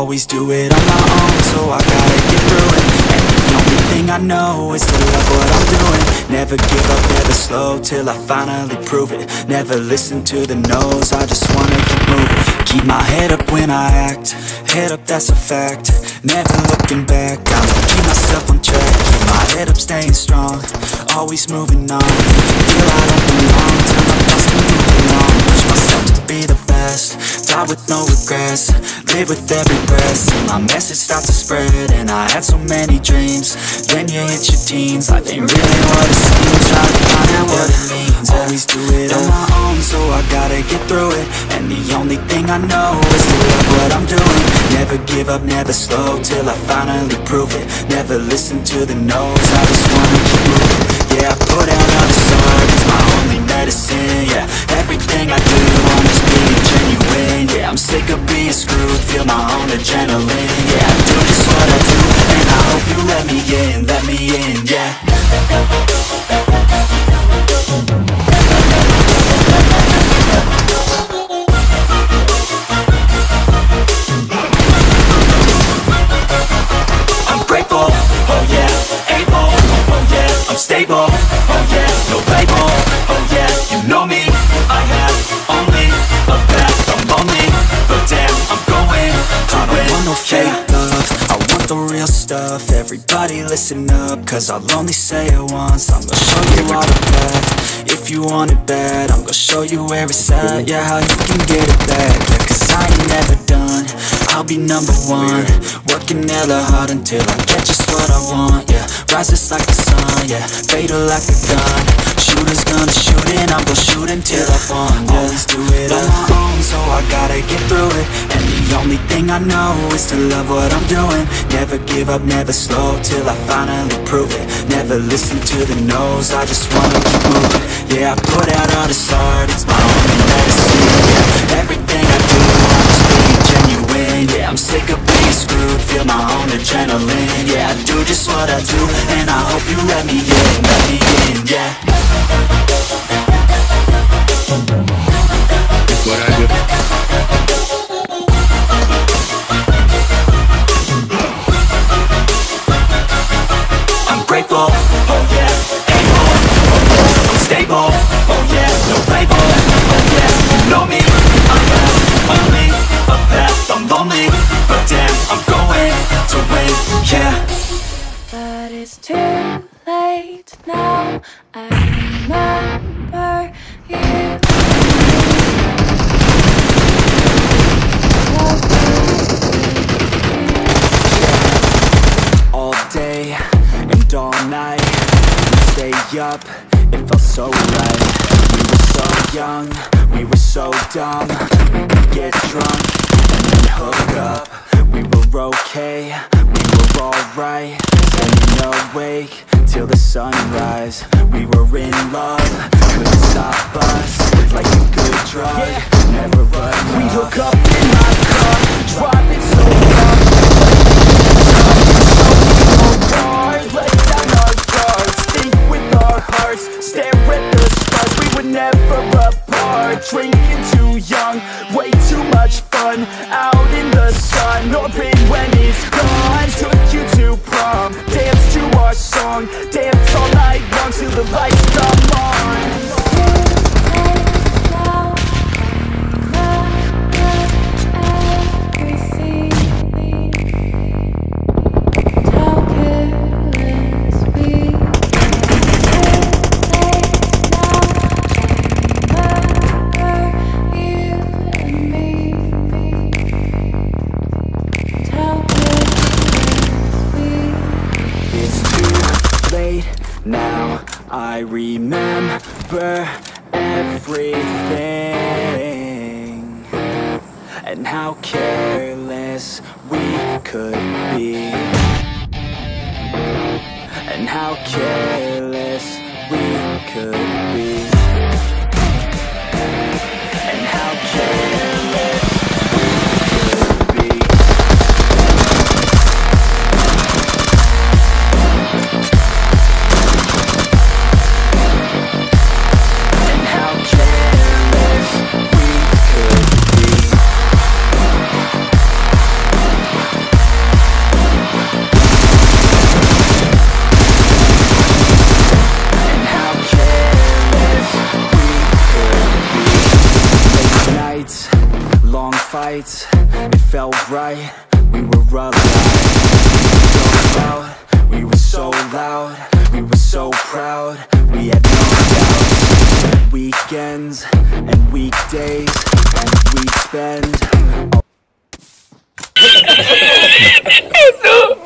always do it on my own, so I gotta get through it. And the only thing I know is to love what I'm doing. Never give up, never slow, till I finally prove it. Never listen to the no's, I just wanna keep moving. Keep my head up when I act, head up, that's a fact. Never looking back, I'ma keep myself on track. Keep my head up, staying strong, always moving on. Feel I don't belong, tell my thoughts to move along. Push myself to be the best, die with no regrets. Live with every breath, see my message start to spread. And I had so many dreams, then you hit your teens. Life ain't really what it seems, try to find out what it means. Always do it on my own, so I gotta get through it. And the only thing I know is to love what I'm doing. Never give up, never slow, till I finally prove it. Never listen to the no's, I just wanna keep moving. Yeah, I put out all this art, it's my only medicine. Yeah, everything I do, I'm just being genuine. Yeah, I'm sick of being screwed, feel my own adrenaline. Yeah, I do just what I do, and I hope you let me in, yeah. I'm grateful, oh yeah, able, oh yeah, I'm stable, oh yeah, no label, oh yeah, you know me, I have only a path, I'm lonely, but damn, I'm going to win. I don't want no fake love, I want the real stuff. Everybody listen up, cause I'll only say it once. I'm gonna show you all the path, if you want it bad. I'm gonna show you where it's at, yeah, how you can get it back. Yeah, cause I ain't never done, I'll be number one. Working hella hard until I get just what I want, yeah. Rises like the sun, yeah, fatal like a gun. Shooter's gonna shoot and I'm gonna shoot until I won, yeah. Always do it on my own, so I gotta get through it. And the only thing I know is to love what I'm doing. Never give up, never slow, till I finally prove it. Never listen to the no's, I just wanna keep moving. Yeah, I put out all this art, it's my only medicine. Yeah, everything I do, I'm just being genuine. Yeah, I'm sick of being screwed, feel my own adrenaline. Yeah, I do just what I do, and I hope you let me in, yeah. It's what I do. I'm grateful, oh yeah, able, oh yeah, I'm stable, oh yeah, no label, oh yeah, you know me, I have only a path, I'm lonely, but damn, I'm going to win, yeah. But it's too late now, I remember you. All day and all night, we stay up, it felt so right. We were so young, we were so dumb. We could get drunk and then hook up. We were okay, we were alright. Staying awake till the sunrise. We were in love, couldn't stop us. Like a good drug, yeah. Never enough. We hook up in my car, driving so far. Let down our guards, think with our hearts, stare at the stars. We were never apart, drinking too young, way too much fun. Out in the sun, orbit when it's gone. Took you to prom, dance to our song, dance all night long till the lights come on. Now I remember everything, and how careless we could be, and how careless we could be, and how careless we could be. nights, long fights, it felt right. We were alive, out. We were so loud, we were so proud. We had no doubts. Weekends and weekdays, and we'd spend